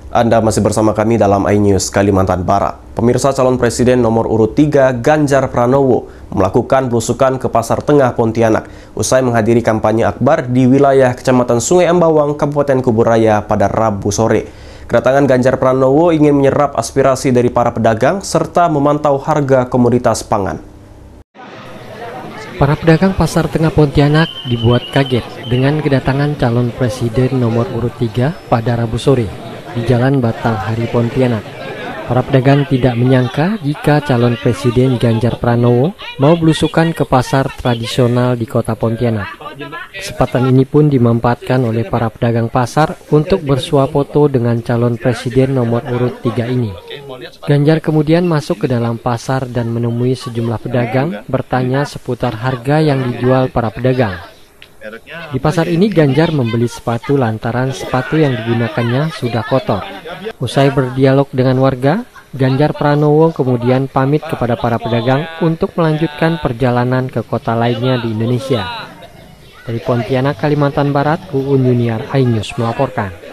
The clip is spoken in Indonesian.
Anda masih bersama kami dalam iNews Kalimantan Barat. Pemirsa, calon presiden nomor urut 3 Ganjar Pranowo melakukan belusukan ke Pasar Tengah Pontianak usai menghadiri kampanye akbar di wilayah Kecamatan Sungai Ambawang, Kabupaten Kuburaya pada Rabu sore. Kedatangan Ganjar Pranowo ingin menyerap aspirasi dari para pedagang serta memantau harga komoditas pangan. Para pedagang Pasar Tengah Pontianak dibuat kaget dengan kedatangan calon presiden nomor urut 3 pada Rabu sore di Jalan Batanghari Pontianak. Para pedagang tidak menyangka jika calon presiden Ganjar Pranowo mau belusukan ke pasar tradisional di kota Pontianak. Kesempatan ini pun dimanfaatkan oleh para pedagang pasar untuk bersuah foto dengan calon presiden nomor urut 3 ini. Ganjar kemudian masuk ke dalam pasar dan menemui sejumlah pedagang bertanya seputar harga yang dijual para pedagang. Di pasar ini Ganjar membeli sepatu lantaran sepatu yang digunakannya sudah kotor. Usai berdialog dengan warga, Ganjar Pranowo kemudian pamit kepada para pedagang untuk melanjutkan perjalanan ke kota lainnya di Indonesia. Dari Pontianak, Kalimantan Barat, Uun Yuniar, iNews melaporkan.